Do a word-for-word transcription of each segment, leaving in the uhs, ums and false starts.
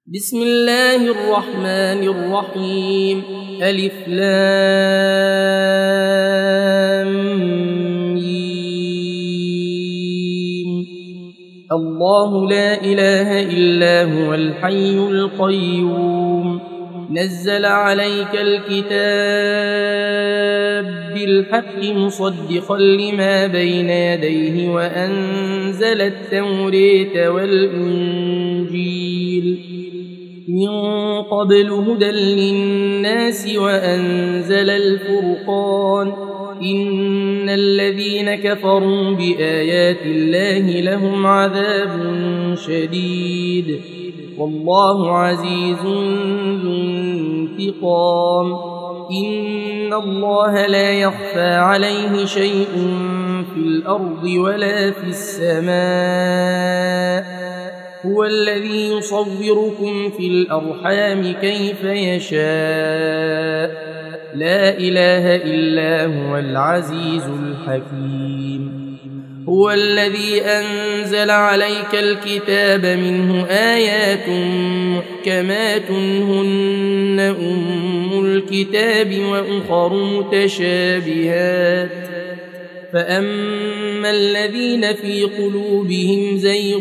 بسم الله الرحمن الرحيم ألف لام ميم. الله لا إله إلا هو الحي القيوم نزل عليك الكتاب بالحق مصدقا لما بين يديه وأنزل التوراة والإنجيل من قبل هدى للناس وأنزل الفرقان إن الذين كفروا بآيات الله لهم عذاب شديد والله عزيز ذو انتقام إن الله لا يخفى عليه شيء في الأرض ولا في السماء هو الذي يصوركم في الأرحام كيف يشاء لا إله إلا هو العزيز الحكيم هو الذي أنزل عليك الكتاب منه آيات محكمات هن أم الكتاب وأخر متشابهات فأما الذين في قلوبهم زيغ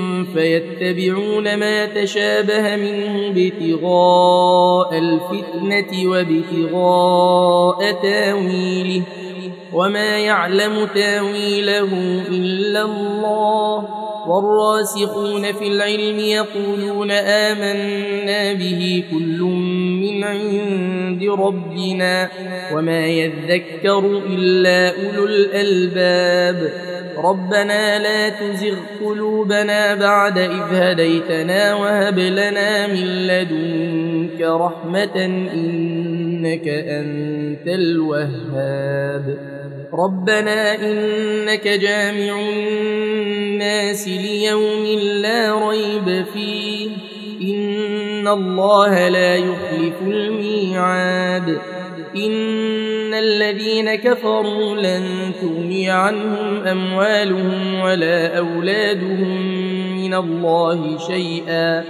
فيتبعون ما تشابه منه ابتغاء الفتنة وابتغاء تاويله وما يعلم تاويله إلا الله والراسخون في العلم يقولون آمنا به كل من عند ربنا وما يذكر إلا أولو الألباب ربنا لا تزغ قلوبنا بعد إذ هديتنا وهب لنا من لدنك رحمة إنك أنت الوهاب ربنا إنك جامع الناس ليوم لا ريب فيه إن الله لا يخلف الميعاد إن الذين كفروا لن تغني عنهم أموالهم ولا أولادهم من الله شيئا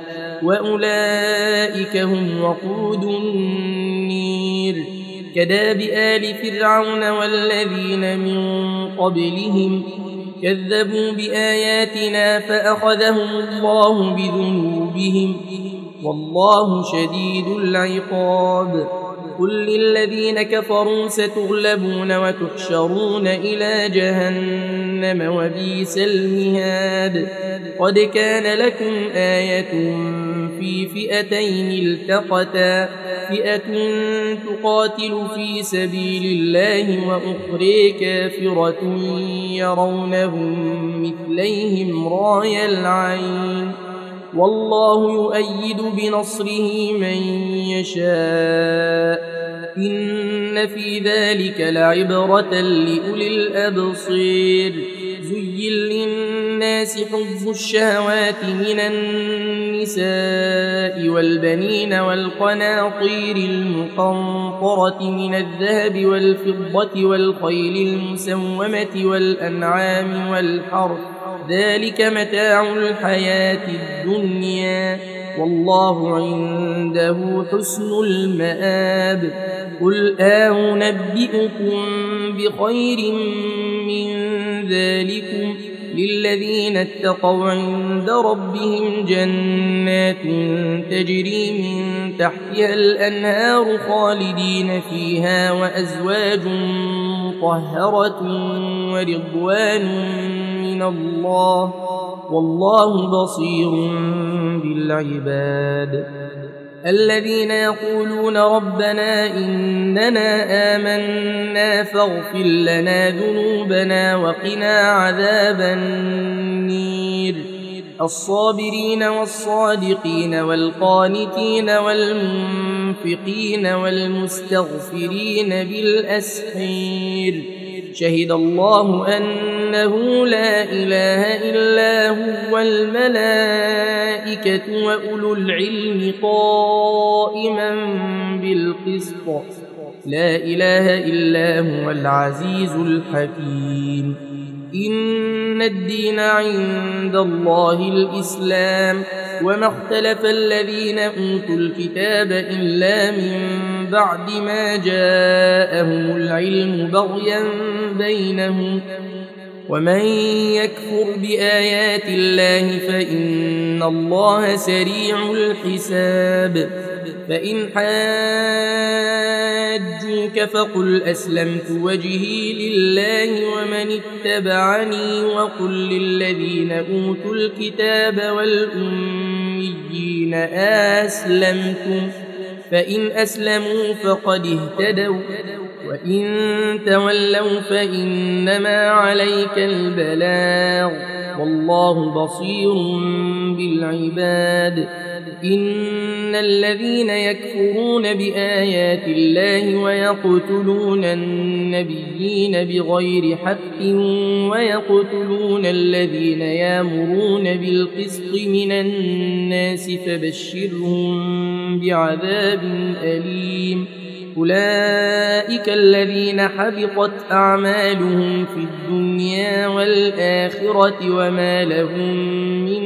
وأولئك هم وقود النير كداب آل فرعون والذين من قبلهم كذبوا بآياتنا فأخذهم الله بذنوبهم والله شديد العقاب قل للذين كفروا ستغلبون وتحشرون إلى جهنم وبئس المهاد قد كان لكم آية في فئتين التقتا فئة تقاتل في سبيل الله وأخرى كافرة يرونهم مثليهم راي العين والله يؤيد بنصره من يشاء إن في ذلك لعبرة لأولي الأبصير زين للناس حب الشهوات من النساء والبنين والقناطير المقنطرة من الذهب والفضة والخيل المسومة والأنعام والحرث ذلك متاع الحياة الدنيا والله عنده حسن المآب قل أنبئكم بخير من ذلكم للذين اتقوا عند ربهم جنات تجري من تحتها الأنهار خالدين فيها وأزواج مطهرة ورضوان من الله والله بصير بالعباد الذين يقولون ربنا إننا آمنا فاغفر لنا ذنوبنا وقنا عذاب النير الصابرين والصادقين والقانتين والمنفقين والمستغفرين بالأسحير شهد الله أنه لا إله إلا هو والملائكة وأولو العلم قائما بالقسط لا إله إلا هو العزيز الحكيم إن الدين عند الله الإسلام وما اختلف الذين أوتوا الكتاب إلا من بعد ما جاءهم العلم بغيا بينهم ومن يكفر بآيات الله فإن الله سريع الحساب فإن حاجوك فقل أسلمت وجهي لله ومن اتبعني وقل للذين أوتوا الكتاب والأميين أسلمتم فإن أسلموا فقد اهتدوا وإن تولوا فإنما عليك البلاغ والله بصير بالعباد إن الذين يكفرون بآيات الله ويقتلون النبيين بغير حق ويقتلون الذين يأمرون بالقسط من الناس فبشرهم بعذاب أليم أولئك الذين حبطت أعمالهم في الدنيا والآخرة وما لهم من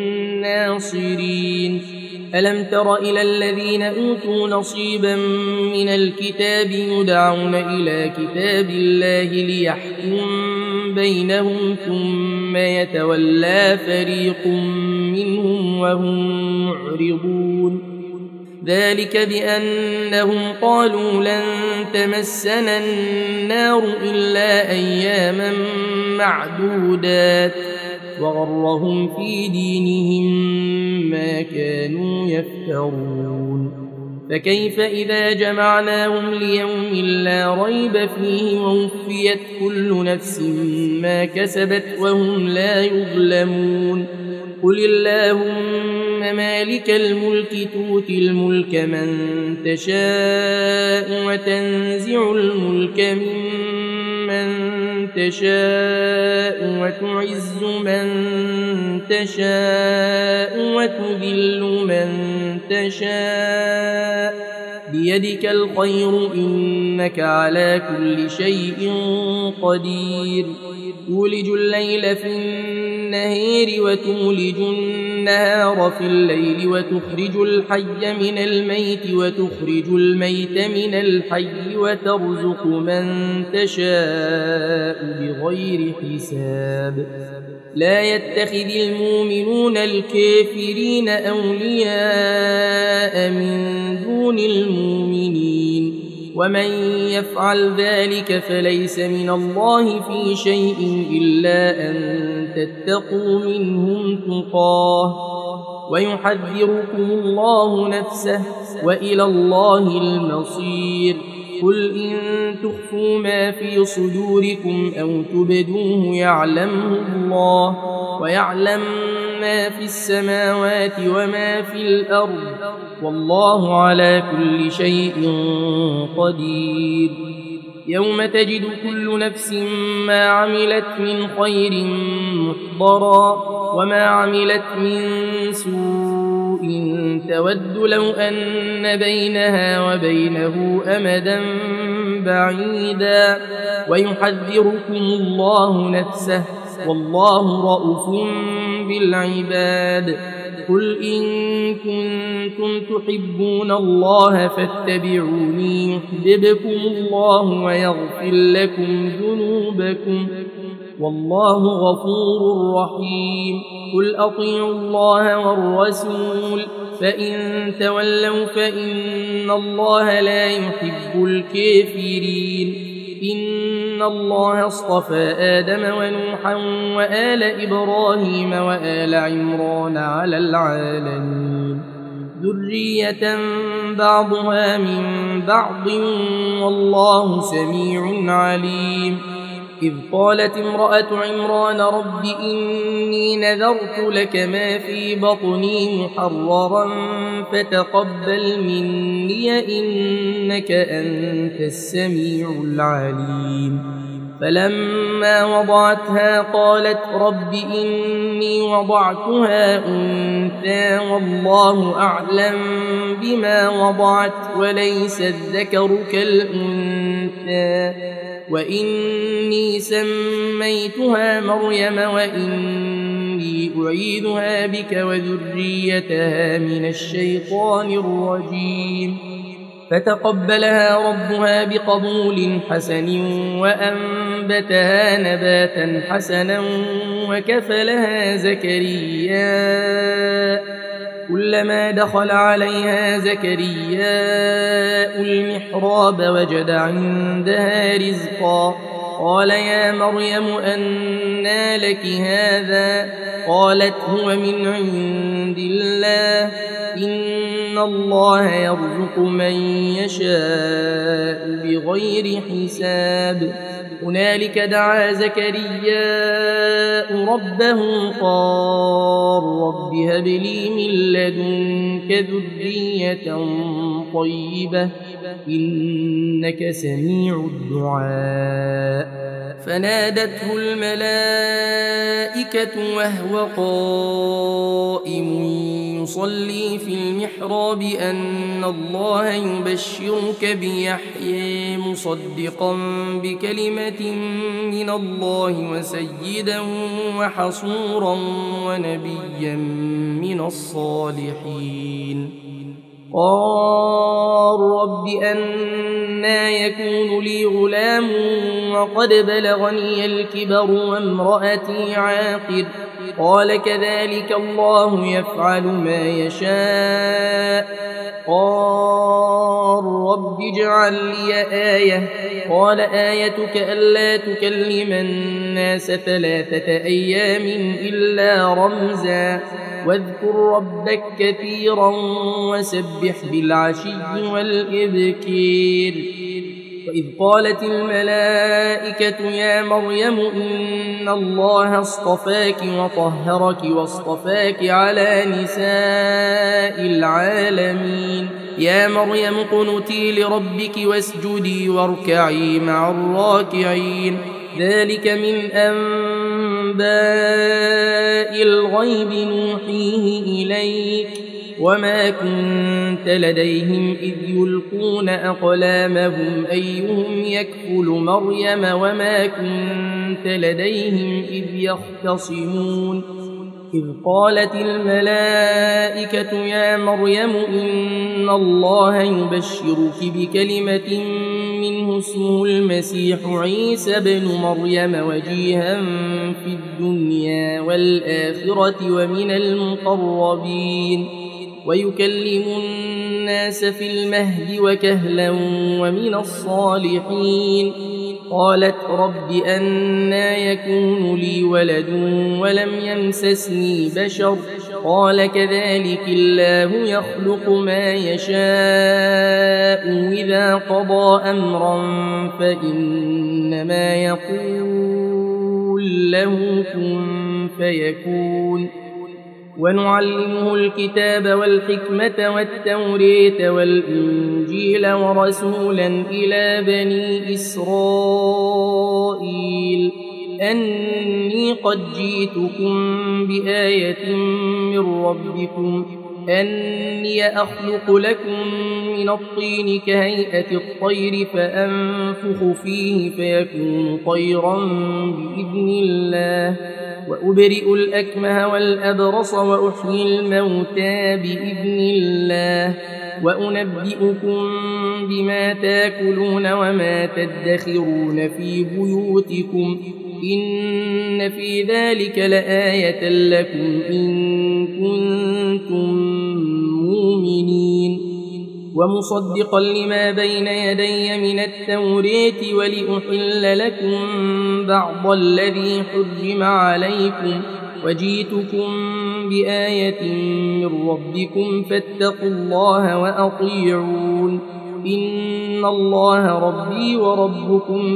ناصرين ألم تر إلى الذين أوتوا نصيبا من الكتاب يدعون إلى كتاب الله ليحكم بينهم ثم يتولى فريق منهم وهم معرضون ذلك بأنهم قالوا لن تمسنا النار إلا أياما معدودات وغرهم في دينهم ما كانوا يفترون فكيف إذا جمعناهم ليوم لا ريب فيه ووفيت كل نفس ما كسبت وهم لا يظلمون قل اللهم مالك الملك تؤتي الملك من تشاء وتنزع الملك ممن تشاء وتعز من تشاء وتذل من تشاء بيدك الخير إنك على كل شيء قدير تولج الليل في النهار وتولج النهار في الليل وتخرج الحي من الميت وتخرج الميت من الحي وترزق من تشاء بغير حساب لا يتخذ المؤمنون الكافرين أولياء من دون المؤمنين ومن يفعل ذلك فليس من الله في شيء إلا أن تتقوا منهم تقاه ويحذركم الله نفسه وإلى الله المصير قل إن تخفوا ما في صدوركم أو تبدوه يعلمه الله ويعلم ما في السماوات وما في الأرض والله على كل شيء قدير يوم تجد كل نفس ما عملت من خير محضرا وما عملت من سوء تود لو أن بينها وبينه أمدا بعيدا ويحذركم الله نفسه والله رءوف بالعباد قل إن كنتم تحبون الله فاتبعوني يحببكم الله ويغفر لكم ذنوبكم والله غفور رحيم قل أطيعوا الله والرسول فإن تولوا فإن الله لا يحب الكافرين إن الله اصطفى آدم ونوحا وآل إبراهيم وآل عمران على العالمين ذرية بعضها من بعض والله سميع عليم إذ قالت امرأة عمران رب إني نذرت لك ما في بطني محررا فتقبل مني إنك أنت السميع العليم فلما وضعتها قالت رب إني وضعتها أنثى والله أعلم بما وضعت وليس الذكر كالأنثى وإني سميتها مريم وإني إني أعيذها بك وذريتها من الشيطان الرجيم. فتقبلها ربها بقبول حسن وأنبتها نباتا حسنا وكفلها زكريا. كلما دخل عليها زكريا المحراب وجد عندها رزقا. قال يا مريم أنى لك هذا؟ قالت هو من عند الله إن الله يرزق من يشاء بغير حساب. هنالك دعا زكريا ربه قال رب هب لي من لدنك ذرية طيبة إنك سميع الدعاء. فنادته الملائكة وهو قائم يصلي في المحراب أن الله يبشرك بيحيى مصدقا بكلمة من الله وسيدا وحصورا ونبيا من الصالحين. قال رب أنى يكون لي غلام وقد بلغني الكبر وامرأتي عاقر؟ قال كذلك الله يفعل ما يشاء. قال رب اجعل لي آية. قال آيتك ألا تكلم الناس ثلاثة أيام إلا رمزا واذكر ربك كثيرا وسبح بالعشي والإبكير. وإذ قالت الملائكة يا مريم إن الله اصطفاك وطهرك واصطفاك على نساء العالمين. يا مريم اقنتي لربك واسجدي واركعي مع الراكعين. ذلك من أنباء الغيب نوحيه إليك وما كنت لديهم إذ يلقون أقلامهم أيهم يكفل مريم وما كنت لديهم إذ يختصمون. إذ قالت الملائكة يا مريم إن الله يبشرك بكلمة منه اسمه المسيح عيسى بن مريم وجيها في الدنيا والآخرة ومن المقربين ويكلم الناس في المهد وكهلا ومن الصالحين. قالت رب أنى يكون لي ولد ولم يمسسني بشر؟ قال كذلك الله يخلق ما يشاء إذا قضى أمرا فإنما يقول له كن فيكون. ونعلمه الكتاب والحكمة والتوريت والإنجيل ورسولا إلى بني إسرائيل أني قد جئتكم بآية من ربكم أني أخلق لكم من الطين كهيئة الطير فأنفخ فيه فيكون طيرا بإذن الله وأبرئ الأكمه والأبرص وأحيي الموتى بإذن الله وأنبئكم بما تاكلون وما تدخرون في بيوتكم إن في ذلك لآية لكم إن كنتم مؤمنين. ومصدقا لما بين يدي من التوريت ولأحل لكم بعض الذي حرم عليكم وجئتكم بآية من ربكم فاتقوا الله وأطيعون إن الله ربي وربكم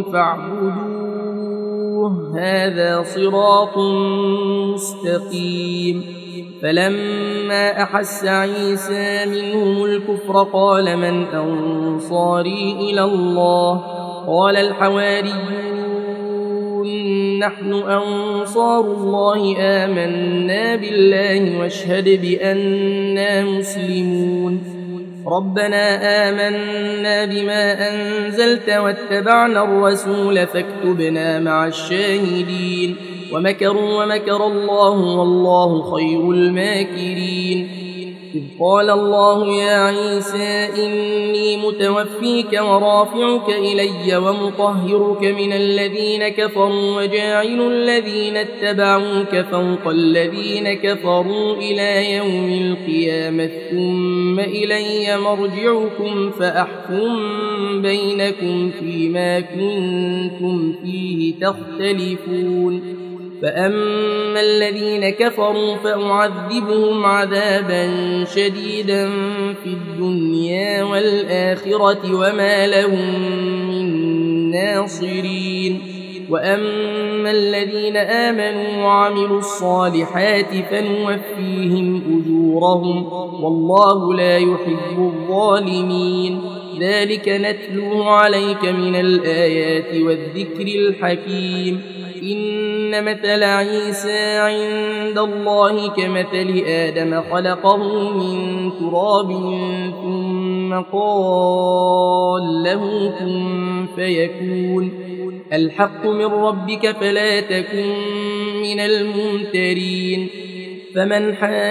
فاعبدوه هذا صراط مستقيم. فلما أحس عيسى منهم الكفر قال من أنصاري إلى الله؟ قال الحواريون نحن أنصار الله آمنا بالله واشهد بأننا مسلمون. ربنا آمنا بما أنزلت واتبعنا الرسول فاكتبنا مع الشاهدين ومكروا ومكر الله والله خير الماكرين إذ قال الله يا عيسى إني متوفيك ورافعك إلي ومطهرك من الذين كفروا وجاعل الذين اتبعوك فوق الذين كفروا إلى يوم القيامة ثم إلي مرجعكم فأحكم بينكم فيما كنتم فيه تختلفون فأما الذين كفروا فأعذبهم عذابا شديدا في الدنيا والآخرة وما لهم من ناصرين وأما الذين آمنوا وعملوا الصالحات فنوفيهم أجورهم والله لا يحب الظالمين ذلك نتلوه عليك من الآيات والذكر الحكيم إن مثل عيسى عند الله كمثل آدم خلقه من تراب ثم قال له كن فيكون الحق من ربك فلا تكن من الممترين فمن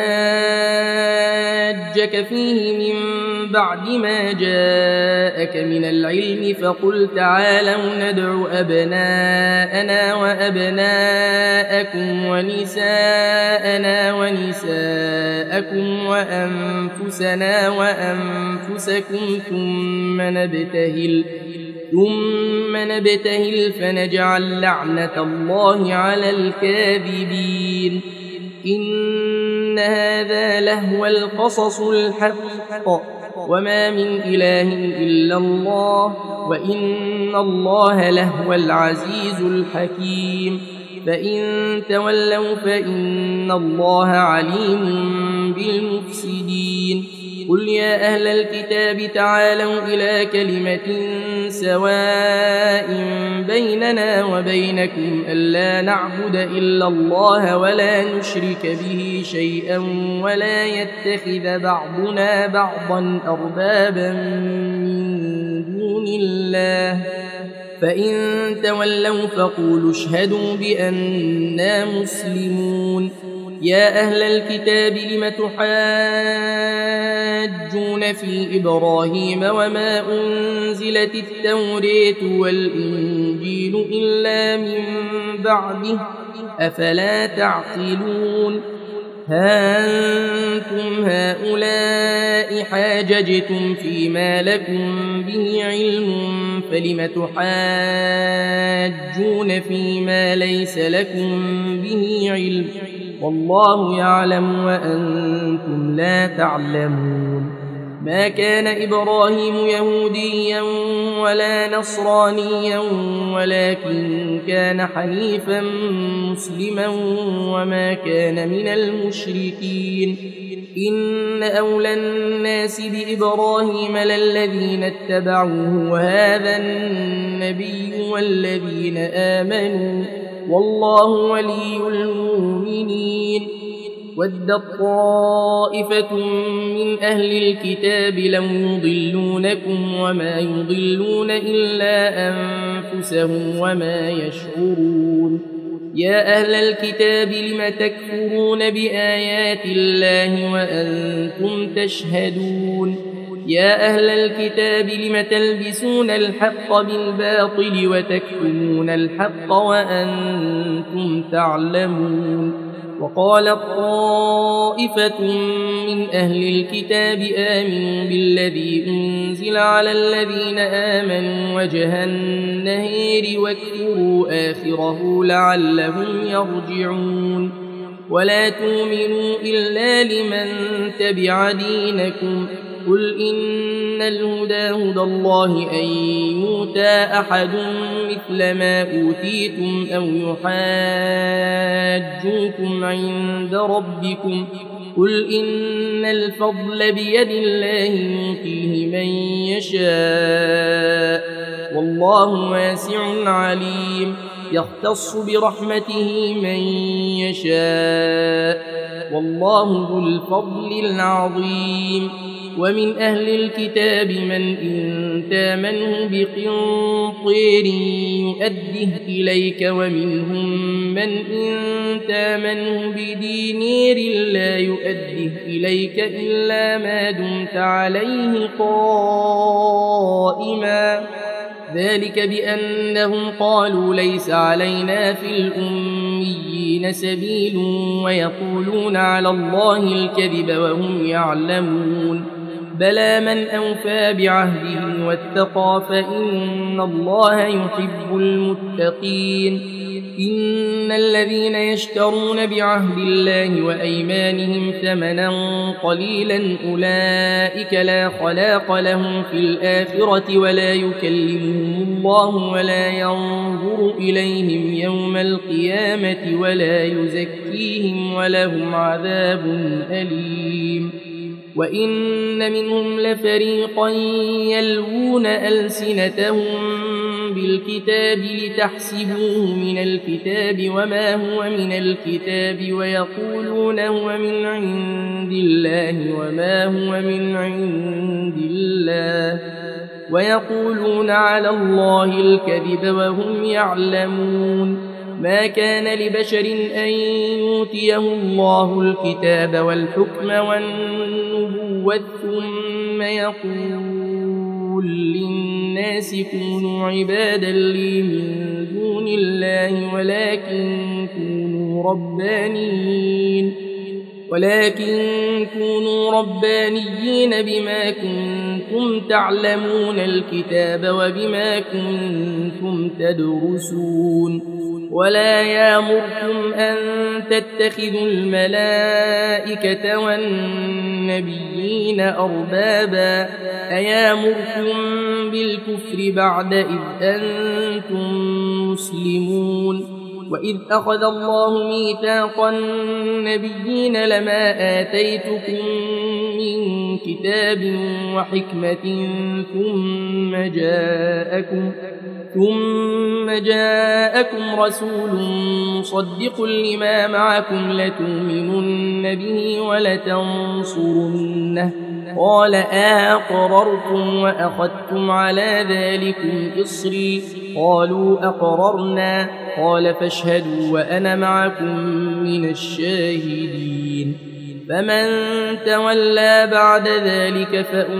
حاجك فيه من بعد ما جاءك من العلم فقل تعالوا ندع أبناءنا وأبناءكم ونساءنا ونساءكم وأنفسنا وأنفسكم ثم نبتهل ثم نبتهل فنجعل لعنة الله على الكاذبين إن هذا لهو القصص الحق وما من إله إلا الله وإن الله لهو العزيز الحكيم فإن تولوا فإن الله عليم بالمفسدين قل يا أهل الكتاب تعالوا إلى كلمة سواء بيننا وبينكم ألا نعبد إلا الله ولا نشرك به شيئا ولا يتخذ بعضنا بعضا أربابا من دون الله فإن تولوا فقولوا اشهدوا بأننا مسلمون يا أهل الكتاب لم تحاجون في إبراهيم وما أنزلت التوراة والإنجيل إلا من بعده أفلا تعقلون ها أنتم هؤلاء حاججتم فيما لكم به علم فلم تحاجون فيما ليس لكم به علم والله يعلم وأنتم لا تعلمون ما كان إبراهيم يهوديا ولا نصرانيا ولكن كان حنيفا مسلما وما كان من المشركين إن أولى الناس بإبراهيم للذين اتبعوه وهذا النبي والذين آمنوا والله ولي المؤمنين ودت طائفة من أهل الكتاب لو يضلونكم وما يضلون إلا أنفسهم وما يشعرون يا أهل الكتاب لم تكفرون بآيات الله وأنتم تشهدون يا أهل الكتاب لم تلبسون الحق بالباطل وتكتمون الحق وأنتم تعلمون وقالت طائفة من أهل الكتاب آمنوا بالذي أنزل على الذين آمنوا وجه النهار واكفروا آخره لعلهم يرجعون ولا تؤمنوا إلا لمن تبع دينكم قل إن الهدى هدى الله أن يؤتى أحد مثل ما أوتيتم أو يحاجوكم عند ربكم قل إن الفضل بيد الله يؤتيه من يشاء والله واسع عليم يختص برحمته من يشاء والله ذو الفضل العظيم. ومن أهل الكتاب من إن تامنه بقنطير يؤده إليك ومنهم من إن تامنه بدينار لا يؤده إليك إلا ما دمت عليه قائما ذلك بأنهم قالوا ليس علينا في الأميين سبيل ويقولون على الله الكذب وهم يعلمون بلى من أوفى بعهده واتقى فإن الله يحب المتقين. إن الذين يشترون بعهد الله وأيمانهم ثمنا قليلا أولئك لا خلاق لهم في الآخرة ولا يكلمهم الله ولا ينظر إليهم يوم القيامة ولا يزكيهم ولهم عذاب أليم. وإن منهم لفريقا يلوون ألسنتهم بالكتاب لتحسبوه من الكتاب وما هو من الكتاب ويقولون هو من عند الله وما هو من عند الله ويقولون على الله الكذب وهم يعلمون. ما كان لبشر أن يؤتيه الله الكتاب والحكم والنبوة ثم يقول للناس كونوا عبادا لي من دون الله ولكن كونوا ربانيين ولكن كونوا ربانيين بما كنتم تعلمون الكتاب وبما كنتم تدرسون. ولا يامركم أن تتخذوا الملائكة والنبيين أربابا أيامركم بالكفر بعد إذ أنتم مسلمون. وإذ أخذ الله ميثاق النبيين لما آتيتكم من كتاب وحكمة ثم جاءكم ثم جاءكم رسول مصدق لما معكم لتؤمنن به ولتنصرنه قال أأقررتم وأخذتم على ذلكم إصري قالوا أقررنا قال فاشهدوا وأنا معكم من الشاهدين. فمن تولى بعد ذلك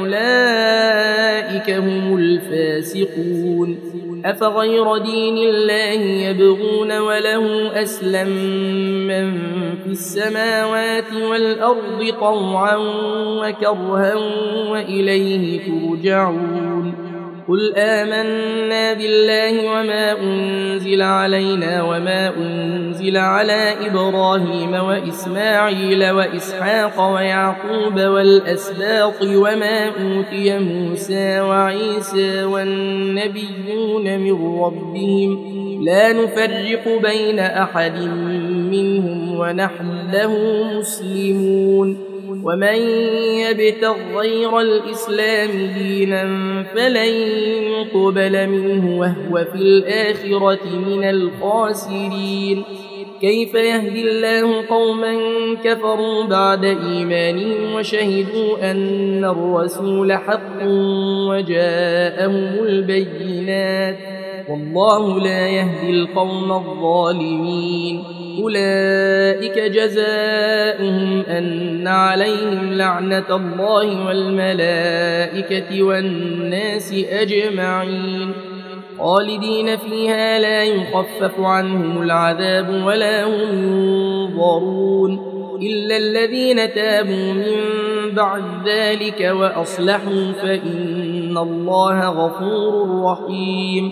فأولئك هم الفاسقون. أفغير دين الله يبغون وله أسلم من في السماوات والأرض طوعا وكرها وإليه ترجعون. قل آمنا بالله وما أنزل علينا وما أنزل على إبراهيم وإسماعيل وإسحاق ويعقوب والأسباط وما أوتي موسى وعيسى والنبيون من ربهم لا نفرق بين أحد منهم ونحن له مسلمون. ومن يبتغ غير الإسلام دينا فلن يقبل منه وهو في الآخرة من الخاسرين. كيف يهدي الله قوما كفروا بعد إيمانهم وشهدوا أن الرسول حق وجاءهم البينات والله لا يهدي القوم الظالمين. أولئك جزاؤهم أن عليهم لعنة الله والملائكة والناس أجمعين خالدين فيها لا يخفف عنهم العذاب ولا هم ينظرون إلا الذين تابوا من بعد ذلك وأصلحوا فإن الله غفور رحيم.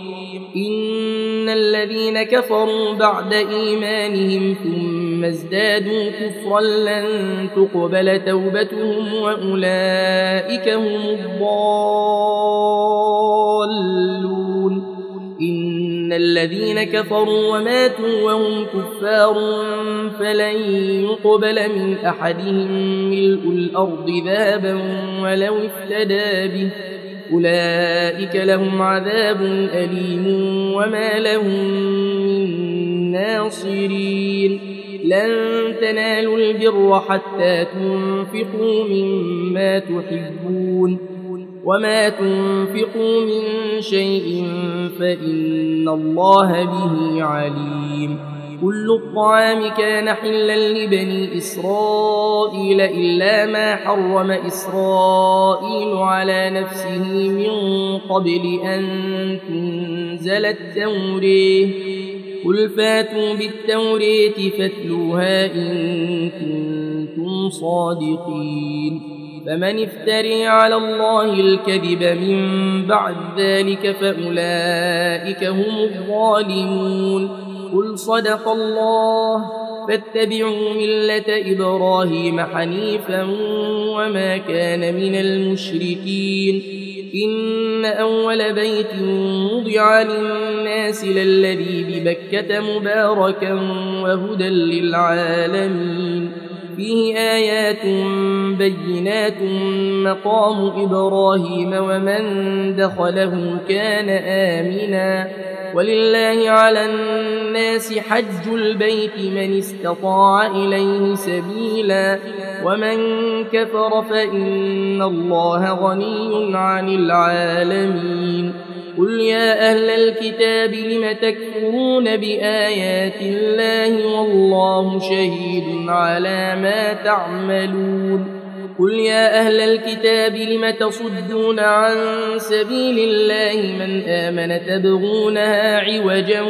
إن الذين كفروا بعد إيمانهم ثم ازدادوا كفرا لن تقبل توبتهم وأولئك هم الضالون. إن الذين كفروا وماتوا وهم كفار فلن يقبل من أحدهم ملء الأرض ذهبا ولو افتدى به أولئك لهم عذاب أليم وما لهم من الناصرين لن تنالوا البر حتى تنفقوا مما تحبون وما تنفقوا من شيء فإن الله به عليم كل الطعام كان حلا لبني إسرائيل إلا ما حرم إسرائيل على نفسه من قبل أن تنزل التوراة قل فاتوا بالتوراة فاتلوها إن كنتم صادقين فمن افتري على الله الكذب من بعد ذلك فأولئك هم الظالمون قل صدق الله فاتبعوا ملة إبراهيم حنيفا وما كان من المشركين إن أول بيت وضع للناس للذي ببكة مباركا وهدى للعالمين فيه آيات بينات مقام إبراهيم ومن دخله كان آمنا ولله على الناس حج البيت من استطاع إليه سبيلا ومن كفر فإن الله غني عن العالمين قل يا أهل الكتاب لم تكفرون بآيات الله والله شهيد على ما تعملون قل يا أهل الكتاب لم تصدون عن سبيل الله من آمن تبغونها عوجا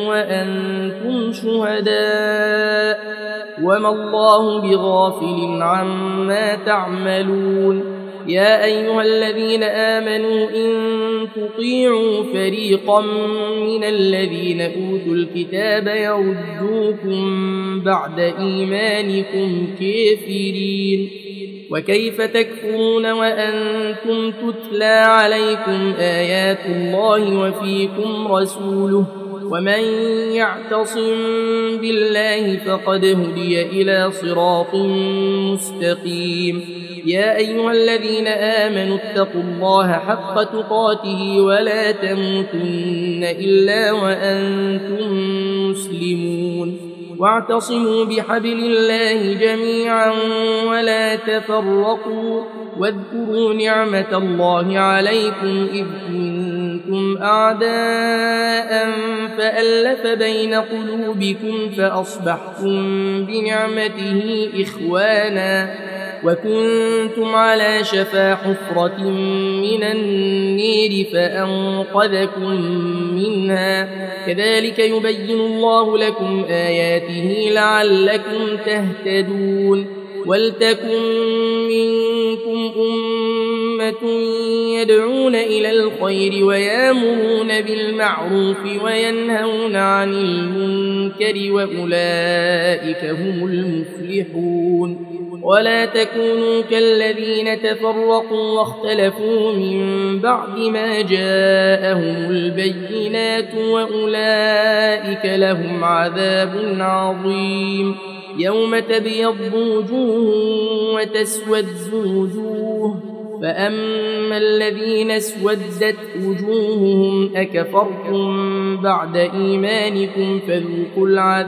وأنتم شهداء وما الله بغافل عما تعملون يا أيها الذين آمنوا إن تطيعوا فريقا من الذين أوتوا الكتاب يردوكم بعد إيمانكم كافرين وكيف تكفرون وأنتم تتلى عليكم آيات الله وفيكم رسوله ومن يعتصم بالله فقد هدي إلى صراط مستقيم يا أيها الذين آمنوا اتقوا الله حق تقاته ولا تموتن إلا وأنتم مسلمون واعتصموا بحبل الله جميعا ولا تفرقوا واذكروا نعمة الله عليكم إذ كنتم أعداء فألف بين قلوبكم فأصبحتم بنعمته إخوانا وكنتم على شفا حفرة من النير فأنقذكم منها كذلك يبين الله لكم آياته لعلكم تهتدون ولتكن منكم أمة يدعون إلى الخير ويامرون بالمعروف وينهون عن المنكر وأولئك هم المفلحون ولا تكونوا كالذين تفرقوا واختلفوا من بعد ما جاءهم البينات وأولئك لهم عذاب عظيم يوم تبيض وجوه وتسود وجوه فأما الذين اسودت وجوههم أكفرتم بعد إيمانكم فذوقوا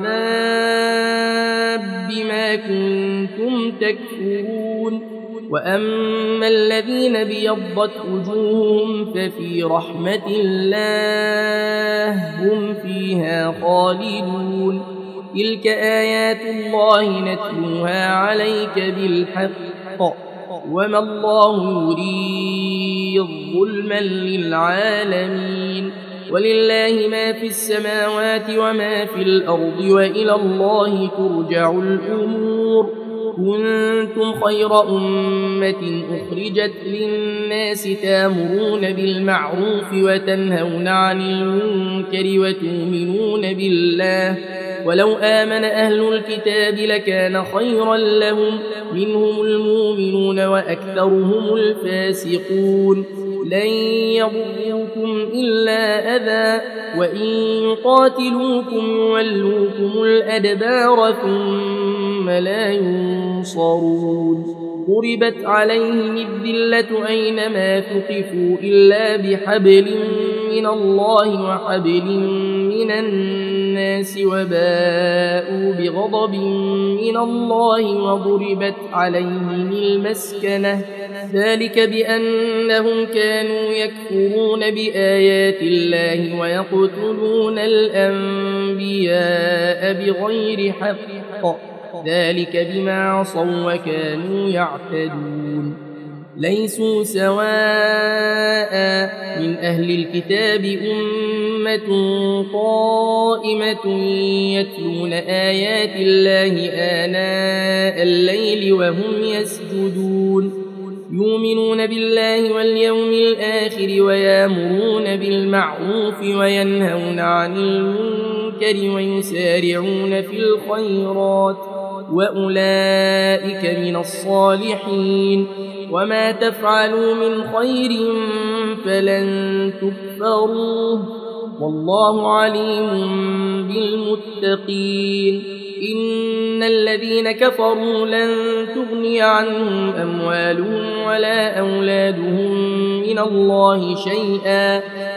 العذاب بما كنتم تكفرون وأما الذين بيضت وجوههم ففي رحمة الله هم فيها خالدون تلك آيات الله نتلوها عليك بالحق وما الله يريد ظلما للعالمين ولله ما في السماوات وما في الأرض وإلى الله ترجع الأمور كنتم خير أمة أخرجت للناس تامرون بالمعروف وتنهون عن المنكر وتؤمنون بالله ولو آمن أهل الكتاب لكان خيرا لهم منهم المؤمنون وأكثرهم الفاسقون لن يضروكم إلا أذى وإن يقاتلوكم يولوكم الأدبار ثم لا ينصرون ضربت عليهم الذلة أينما ثقفوا إلا بحبل من الله وحبل من الناس الناس وباءوا بغضب من الله وضربت عليهم المسكنة ذلك بأنهم كانوا يكفرون بآيات الله ويقتلون الأنبياء بغير حق ذلك بما عصوا وكانوا يعتدون ليسوا سواء من أهل الكتاب أمة قائمة يتلون آيات الله آناء الليل وهم يسجدون يؤمنون بالله واليوم الآخر ويامرون بالمعروف وينهون عن المنكر ويسارعون في الخيرات وأولئك من الصالحين وما تفعلوا من خير فلن تكفروه والله عليم بالمتقين إن الذين كفروا لن تغني عنهم أموالهم ولا أولادهم من الله شيئا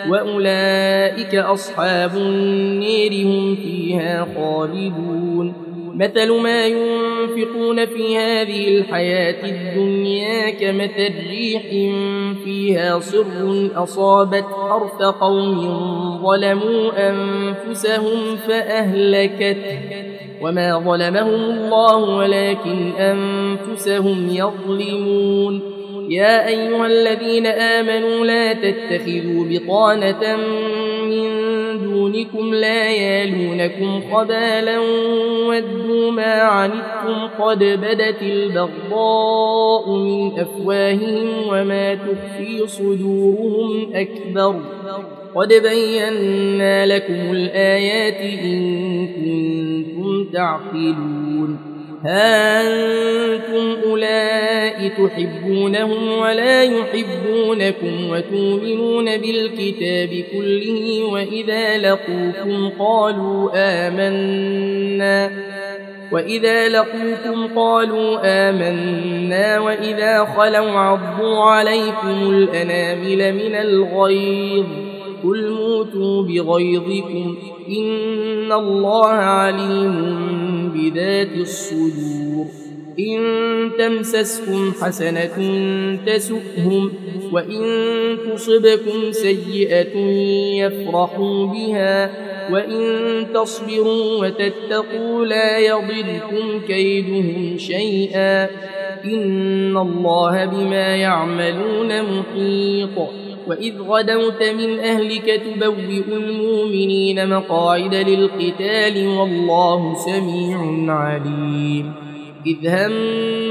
وأولئك أصحاب النير هم فيها خالدون مثل ما ينفقون في هذه الحياة الدنيا كمثل ريح فيها صر أصابت حرث قوم ظلموا أنفسهم فأهلكته وما ظلمهم الله ولكن أنفسهم يظلمون يا أيها الذين آمنوا لا تتخذوا بطانة من دونكم لا يالونكم خبالا ودوا ما عنتم قد بدت البغضاء من أفواههم وما تخفي صدورهم أكبر قد بينا لكم الآيات إن كنتم تعقلون ها أنتم أولئك تحبونهم ولا يحبونكم وتؤمنون بالكتاب كله وإذا لقوكم قالوا آمنا وإذا لقوكم قالوا آمنا وإذا خلوا عضوا عليكم الأنامل من الغيظ قل موتوا بغيظكم إن الله عليم بذات الصدور إن تمسسكم حسنة تسؤهم وإن تصبكم سيئة يفرحوا بها وإن تصبروا وتتقوا لا يضركم كيدهم شيئا إن الله بما يعملون محيط وإذ غدوت من أهلك تبوئ المؤمنين مقاعد للقتال والله سميع عليم إذ هم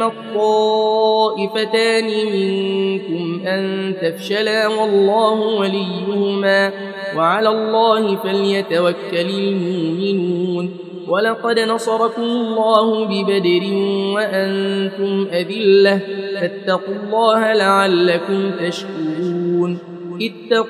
الطائفتان منكم أن تفشلا والله وليهما وعلى الله فليتوكل المؤمنون ولقد نصركم الله ببدر وأنتم أذلة فاتقوا الله لعلكم تشكرون إذ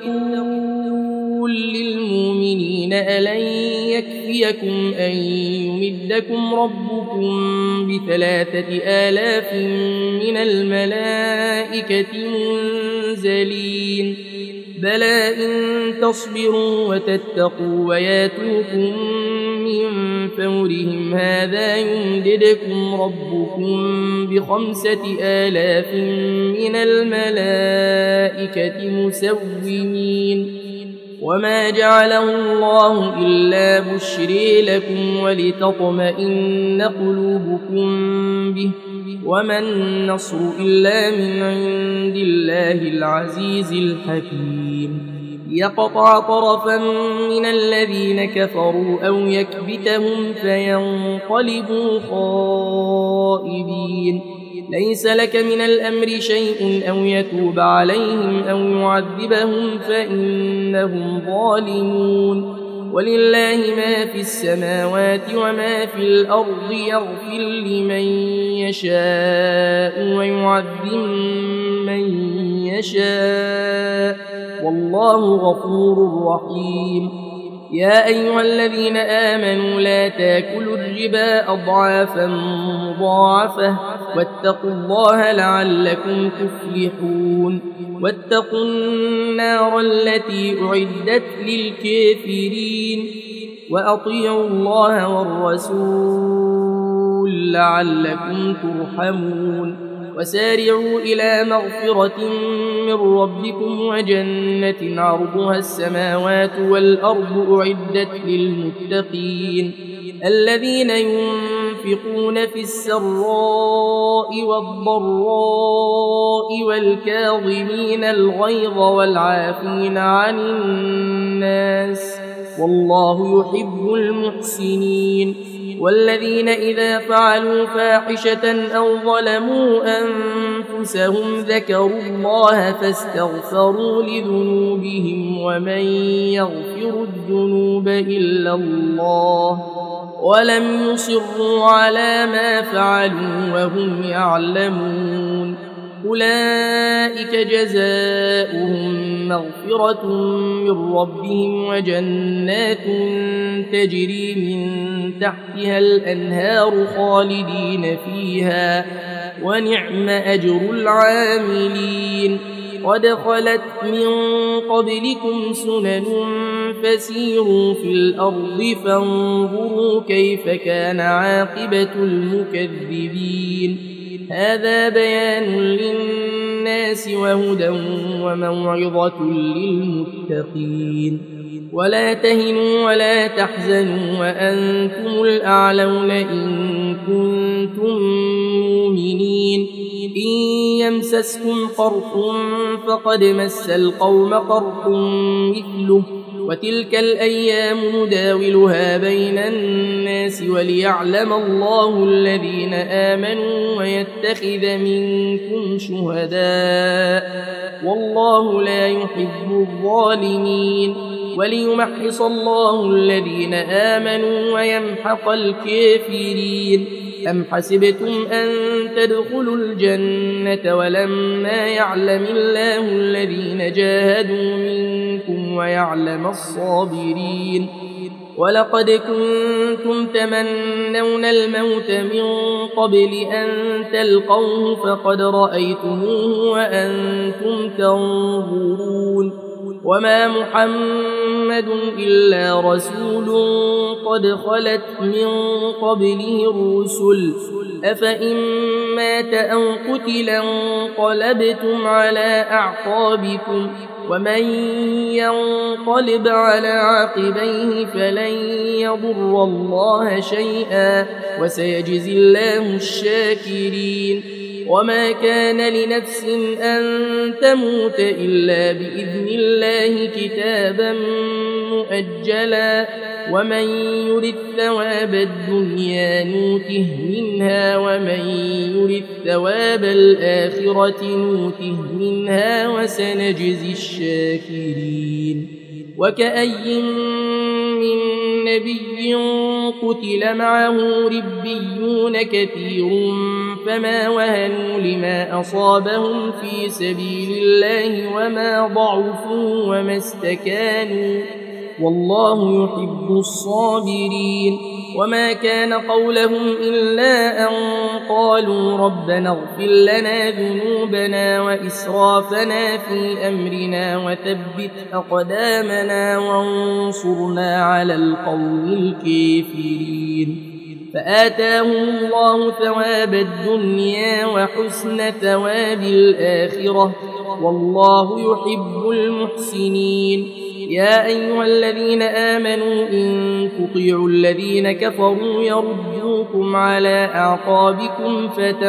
تقول للمؤمنين ألن يكفيكم أن يمدكم ربكم بثلاثة آلاف من الملائكة منزلين بلى إن تصبروا وتتقوا وياتوكم من فورهم هذا يمددكم ربكم بخمسة آلاف من الملائكة مسومين وما جعله الله إلا بشري لكم ولتطمئن قلوبكم به وما النصر إلا من عند الله العزيز الحكيم يقطع طرفا من الذين كفروا أو يكبتهم فينقلبوا خائبين ليس لك من الأمر شيء أو يتوب عليهم أو يعذبهم فإنهم ظالمون ولله ما في السماوات وما في الأرض يغفر لمن يشاء ويعذب من يشاء والله غفور رحيم يا أيها الذين آمنوا لا تاكلوا الربا أضعافا مضاعفة واتقوا الله لعلكم تفلحون واتقوا النار التي أعدت للكافرين وأطيعوا الله والرسول لعلكم ترحمون وسارعوا إلى مغفرة من ربكم وجنة عرضها السماوات والأرض أعدت للمتقين الذين ينفقون في السراء والضراء والكاظمين الغيظ والعافين عن الناس والله يحب المحسنين والذين إذا فعلوا فاحشة أو ظلموا أنفسهم ذكروا الله فاستغفروا لذنوبهم ومن يغفر الذنوب إلا الله ولم يصروا على ما فعلوا وهم يعلمون أولئك جزاؤهم مغفرة من ربهم وجنات تجري من تحتها الأنهار خالدين فيها ونعم أجر العاملين قد خلت من قبلكم سنن فسيروا في الأرض فانظروا كيف كان عاقبة المكذبين هذا بيان للناس وهدى وموعظة للمتقين ولا تهنوا ولا تحزنوا وأنتم الأعلون إن كنتم مؤمنين إن يمسسكم قرح فقد مس القوم قرح مثله وتلك الأيام نداولها بين الناس وليعلم الله الذين آمنوا ويتخذ منكم شهداء والله لا يحب الظالمين وليمحص الله الذين آمنوا ويمحق الكافرين أم حسبتم أن تدخلوا الجنة ولما يعلم الله الذين جاهدوا منكم ويعلم الصابرين ولقد كنتم تمنون الموت من قبل أن تلقوه فقد رأيتموه وأنتم تنظرون وما محمد إلا رسول قد خلت من قبله الرسل أفإن مات أو قتل انقلبتم على أعقابكم ومن ينقلب على عقبيه فلن يضر الله شيئا وسيجزي الله الشاكرين وما كان لنفس أن تموت إلا بإذن الله كتابا مؤجلا ومن يرد ثواب الدنيا نوته منها ومن يرد ثواب الآخرة نوته منها وسنجزي الشاكرين وكأي من نبي قتل معه ربيون كثير فما وهنوا لما أصابهم في سبيل الله وما ضعفوا وما استكانوا والله يحب الصابرين وما كان قولهم إلا أن قالوا ربنا اغفر لنا ذنوبنا وإسرافنا في أمرنا وثبت أقدامنا وانصرنا على القوم الكافرين فآتاهم الله ثواب الدنيا وحسن ثواب الآخرة والله يحب المحسنين يا أيها الذين آمنوا إن تطيعوا الذين كفروا يردوكم على أعقابكم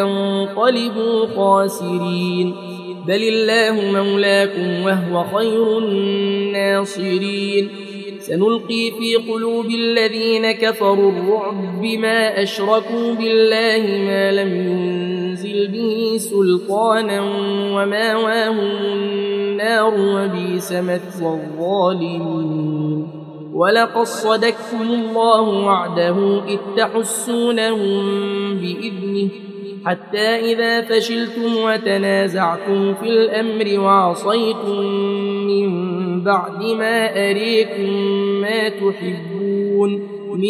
فتنقلبوا خاسرين بل الله مولاكم وهو خير الناصرين سنلقي في قلوب الذين كفروا الرعب بما أشركوا بالله ما لم ينزل به سلطانا وماواهم النار وبئس مثوى الظالمين ولقد صدقكم الله وعده إذ تحسونهم بإذنه حتى إذا فشلتم وتنازعتم في الأمر وعصيتم من بعد ما أريكم ما تحبون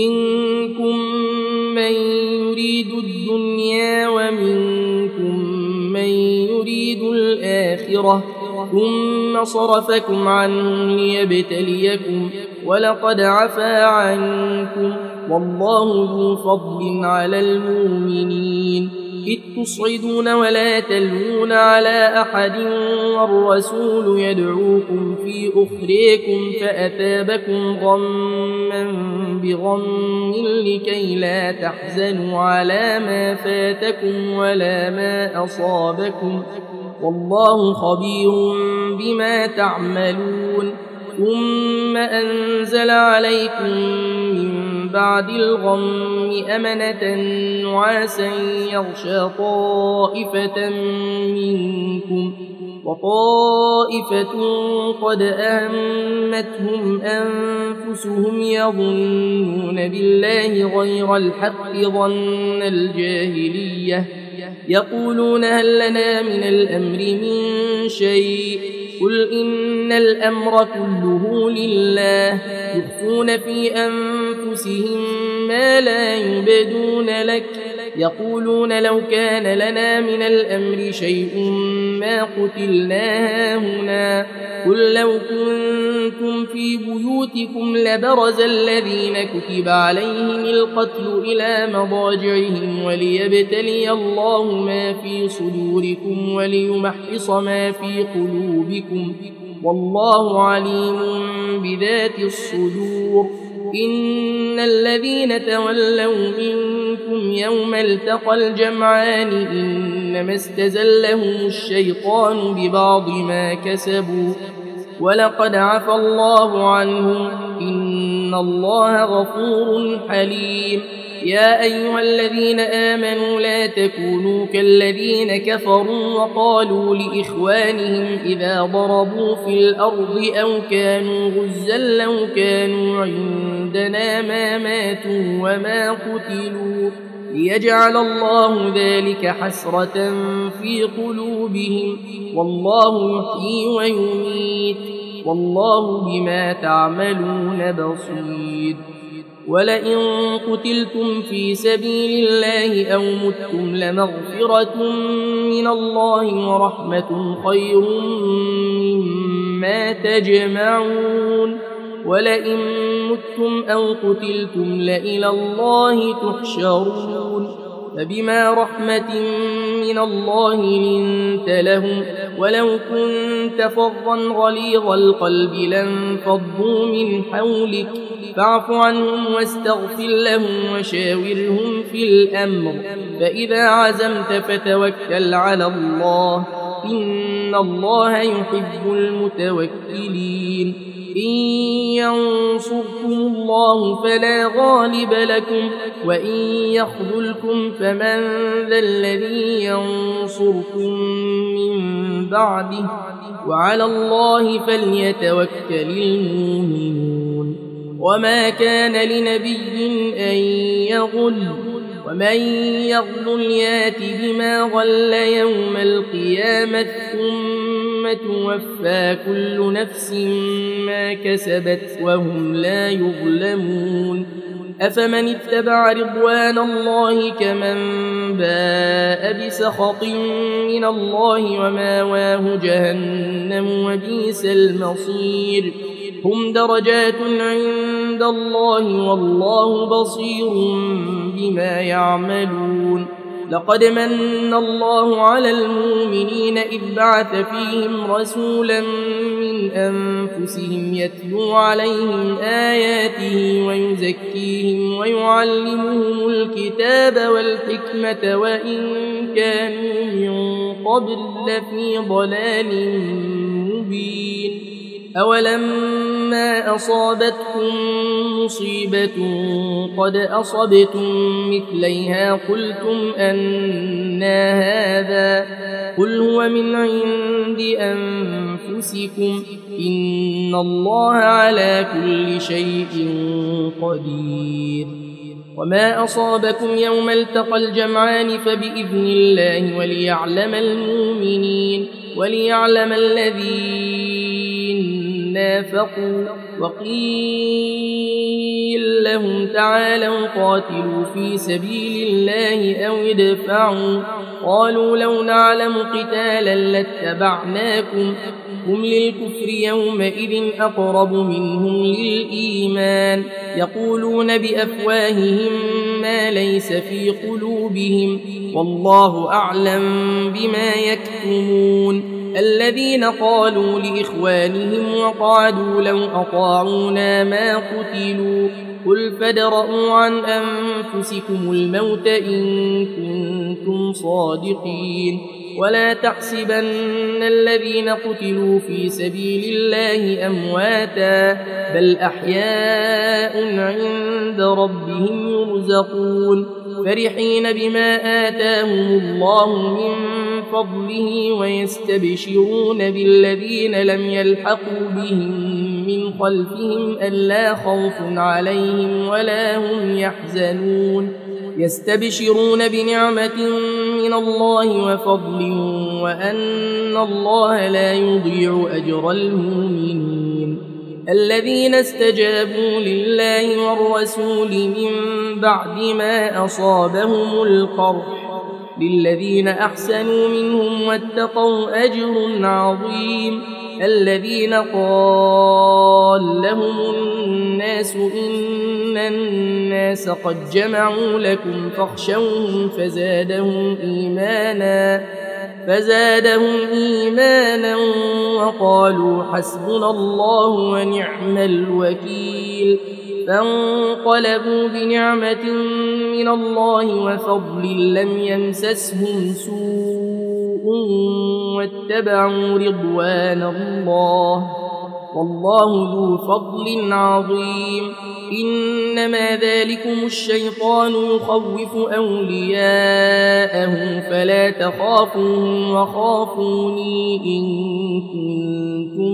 منكم من يريد الدنيا ومنكم من يريد الآخرة ثم صرفكم عنهم ليبتليكم ولقد عفا عنكم والله ذو فضل على المؤمنين إذ تصعدون ولا تلوون على أحد والرسول يدعوكم في أخريكم فأثابكم غما بغم لكي لا تحزنوا على ما فاتكم ولا ما أصابكم والله خبير بما تعملون ثم أنزل عليكم من بعد الغم أمنة نعاسا يغشى طائفة منكم وطائفة قد أهمتهم أنفسهم يظنون بالله غير الحق ظن الجاهلية يقولون هل لنا من الأمر من شيء قل إن الأمر كله لله يخفون في أنفسهم ما لا يبدون لك يقولون لو كان لنا من الأمر شيء ما قتلنا هنا قل لو كنتم في بيوتكم لبرز الذين كتب عليهم القتل إلى مضاجعهم وليبتلي الله ما في صدوركم وليمحص ما في قلوبكم والله عليم بذات الصدور إن الذين تولوا منكم يوم التقى الجمعان إنما استزلهم الشيطان ببعض ما كسبوا ولقد عفى الله عنهم إن الله غفور حليم يا أيها الذين آمنوا لا تكونوا كالذين كفروا وقالوا لإخوانهم إذا ضربوا في الأرض أو كانوا غزا لو كانوا عندنا ما ماتوا وما قتلوا ليجعل الله ذلك حسرة في قلوبهم والله يحيي ويميت والله بما تعملون بصير ولئن قتلتم في سبيل الله أو متم لمغفرة من الله ورحمة خير مما تجمعون ولئن متم أو قتلتم لإلى الله تحشرون فبما رحمة من الله لنت لهم ولو كنت فظا غليظ القلب لانفضوا من حولك فاعف عنهم واستغفر لهم وشاورهم في الأمر فإذا عزمت فتوكل على الله إن الله يحب المتوكلين إن ينصركم الله فلا غالب لكم وإن يخذلكم فمن ذا الذي ينصركم من بعده وعلى الله فليتوكل المؤمنون وما كان لنبي أن يغل ومن يغل يات بما غل يوم القيامة ثم توفى كل نفس ما كسبت وهم لا يظلمون أفمن اتبع رضوان الله كمن باء بسخط من الله وماواه جهنم وبئس المصير هم درجات عند الله والله بصير بما يعملون لقد من الله على المؤمنين إذ بعث فيهم رسولا من أنفسهم يتلو عليهم آياته ويزكيهم ويعلمهم الكتاب والحكمة وإن كانوا من قبل لفي ضلال مبين أولما أصابتكم مصيبة قد أصبتم مثليها قلتم أنى هذا قل هو من عند أنفسكم إن الله على كل شيء قدير وما أصابكم يوم التقى الجمعان فبإذن الله وليعلم المؤمنين وليعلم الذين نافقوا وقيل لهم تعالوا قاتلوا في سبيل الله أو ادفعوا قالوا لو نعلم قتالا لاتبعناكم هم للكفر يومئذ أقرب منهم للإيمان يقولون بأفواههم ما ليس في قلوبهم والله أعلم بما يكتمون الذين قالوا لإخوانهم وقعدوا لو أطاعونا ما قتلوا قل فادرءوا عن أنفسكم الموت إن كنتم صادقين ولا تحسبن الذين قتلوا في سبيل الله أمواتا بل أحياء عند ربهم يرزقون فرحين بما آتاهم الله من فضله ويستبشرون بالذين لم يلحقوا بهم من خلفهم ألا خوف عليهم ولا هم يحزنون يستبشرون بنعمة من الله وفضل وأن الله لا يضيع أجر المؤمنين الذين استجابوا لله والرسول من بعد ما أصابهم القرح للذين أحسنوا منهم واتقوا أجر عظيم الذين قال لهم الناس إن الناس قد جمعوا لكم فاخشوهم فزادهم إيمانا فزادهم إيمانا وقالوا حسبنا الله ونعم الوكيل فانقلبوا بنعمة من الله وفضل لم يمسسهم سوء واتبعوا رضوان الله والله ذو فضل عظيم إنما ذلكم الشيطان يخوف أولياءه فلا تخافوهم وخافوني إن كنتم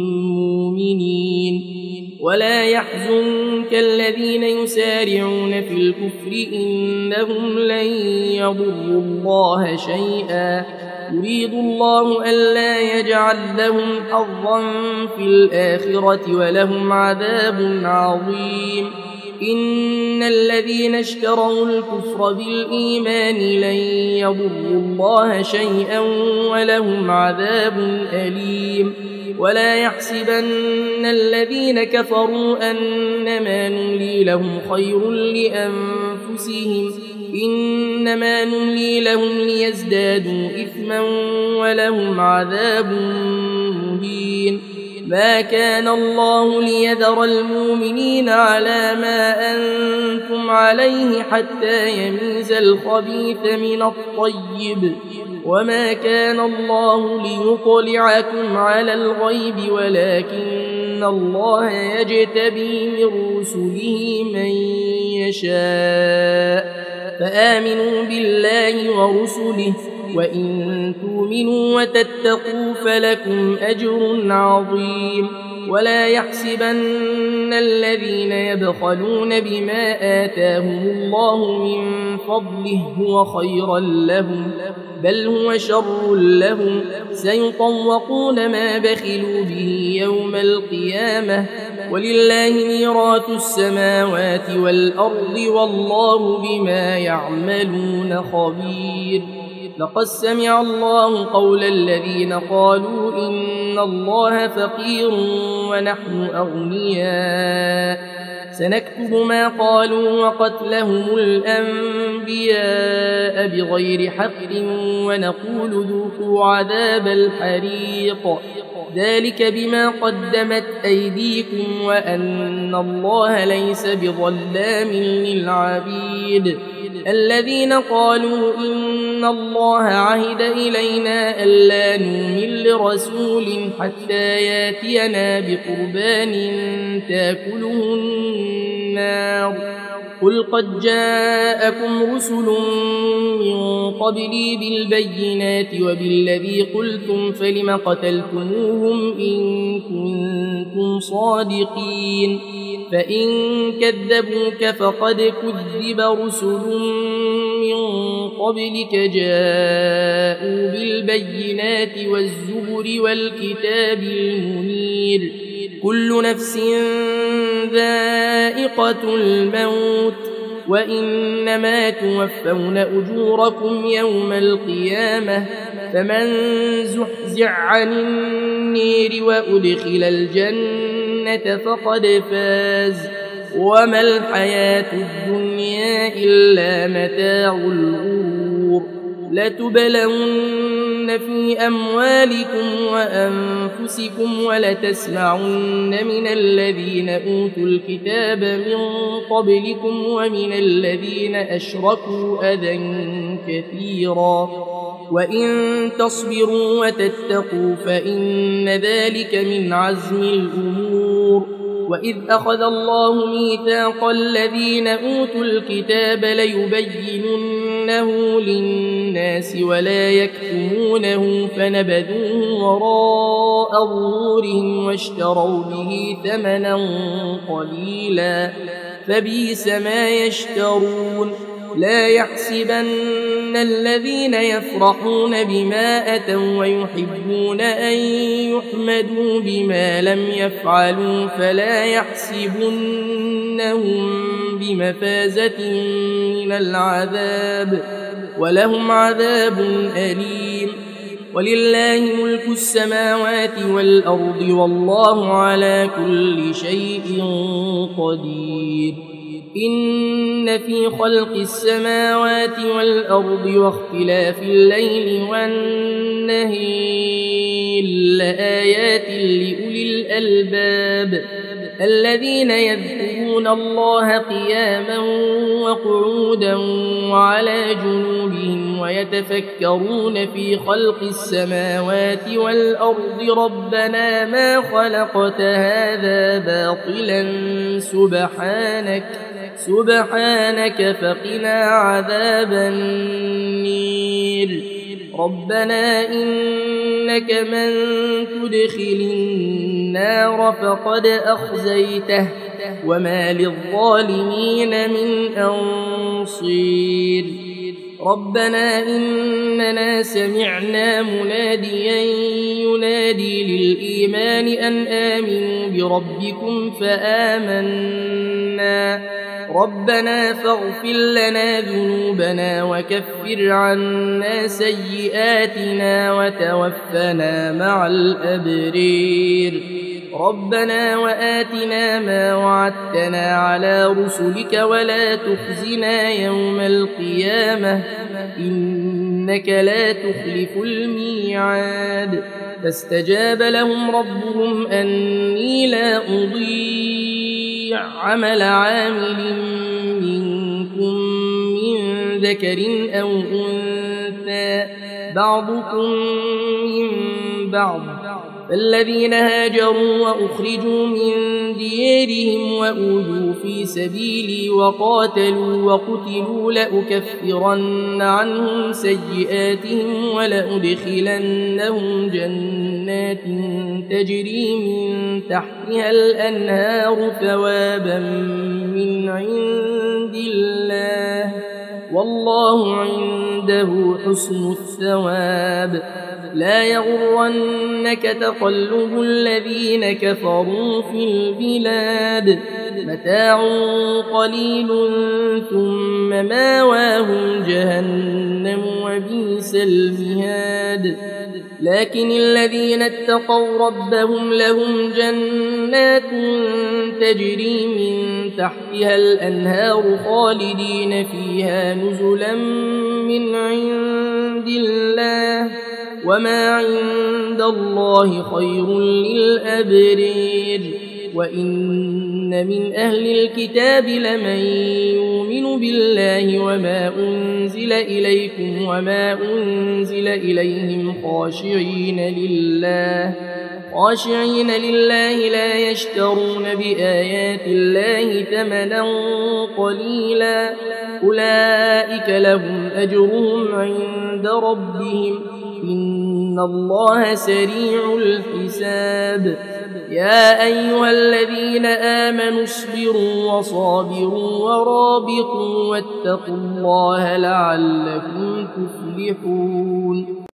مؤمنين ولا يحزنك الذين يسارعون في الكفر إنهم لن يضروا الله شيئا يريد الله ألا يجعل لهم حظا في الآخرة ولهم عذاب عظيم إن الذين اشتروا الكفر بالإيمان لن يضروا الله شيئا ولهم عذاب أليم ولا يحسبن الذين كفروا أنما نملي لهم خير لأنفسهم إنما نملي لهم ليزدادوا إثما ولهم عذاب مهين ما كان الله ليذر المؤمنين على ما أنتم عليه حتى يميز الخبيث من الطيب وما كان الله ليطلعكم على الغيب ولكن الله يجتبي من رسله من يشاء فآمنوا بالله ورسله وإن تؤمنوا وتتقوا فلكم أجر عظيم ولا يحسبن الذين يبخلون بما آتاهم الله من فضله هو خيرا لهم بل هو شر لهم سيطوقون ما بخلوا به يوم القيامة ولله ميراث السماوات والأرض والله بما يعملون خبير لقد سمع الله قول الذين قالوا إن الله فقير ونحن أغنياء سنكتب ما قالوا وقتلهم الأنبياء بغير حق ونقول ذوقوا عذاب الحريق ذلك بما قدمت أيديكم وأن الله ليس بظلام للعبيد الذين قالوا إن الله عهد إلينا ألا نؤمن لرسول حتى ياتينا بقربان تاكله النار قل قد جاءكم رسل من قبلي بالبينات وبالذي قلتم فلم قتلتموهم إن كنتم صادقين فإن كذبوك فقد كذب رسل من قبلك جاءوا بالبينات والزبر والكتاب المنير كل نفس ذائقة الموت وإنما توفون أجوركم يوم القيامة فمن زحزح عن النير وأدخل الجنة فقد فاز وما الحياة الدنيا إلا متاع الغرور لتبلون في أموالكم وأنفسكم ولتسمعن من الذين أوتوا الكتاب من قبلكم ومن الذين أشركوا أذى كثيرا وإن تصبروا وتتقوا فإن ذلك من عزم الأمور وإذ أخذ الله ميثاق الذين أوتوا الكتاب ليبيننه للناس ولا يكتمونه فنبذوه وراء ظهورهم واشتروا به ثمنا قليلا فبئس ما يشترون لا يحسبن الذين يفرحون بما أتوا ويحبون أن يحمدوا بما لم يفعلوا فلا يحسبنهم بمفازة من العذاب ولهم عذاب أليم ولله ملك السماوات والأرض والله على كل شيء قدير إن في خلق السماوات والأرض واختلاف الليل والنهار لآيات لأولي الألباب الذين يذكرون الله قياما وقعودا وعلى جنوبهم ويتفكرون في خلق السماوات والأرض ربنا ما خلقت هذا باطلا سبحانك سبحانك فقنا عذاب النير ربنا إنك من تدخل النار فقد أخزيته وما للظالمين من أنصير ربنا إننا سمعنا مناديا ينادي للإيمان أن آمنوا بربكم فآمنا ربنا فاغفر لنا ذنوبنا وكفر عنا سيئاتنا وتوفنا مع الأبرير ربنا وآتنا ما وعدتنا على رسلك ولا تخزنا يوم القيامة إنك لا تخلف الميعاد فاستجاب لهم ربهم أني لا أضيع عمل عامل منكم من ذكر أو أنثى بعضكم من بعض فالذين هاجروا وأخرجوا من ديارهم وأوذوا في سبيلي وقاتلوا وقتلوا لأكفرن عنهم سيئاتهم ولأدخلنهم جنات تجري من تحتها الأنهار ثوابا من عند الله والله عنده حسن الثواب لا يغرنك تقلب الذين كفروا في البلاد متاع قليل ثم ماواهم جهنم وبئس المهاد لكن الذين اتقوا ربهم لهم جنات تجري من تحتها الأنهار خالدين فيها نزلا من عند الله وما عند الله خير للأبرير وإن من أهل الكتاب لمن يؤمن بالله وما أنزل إليكم وما أنزل إليهم خاشعين لله خاشعين لله لا يشترون بآيات الله ثمنا قليلا أولئك لهم أجرهم عند ربهم إن الله سريع الحساب يا أيها الذين آمنوا اصبروا وصابروا ورابطوا واتقوا الله لعلكم تفلحون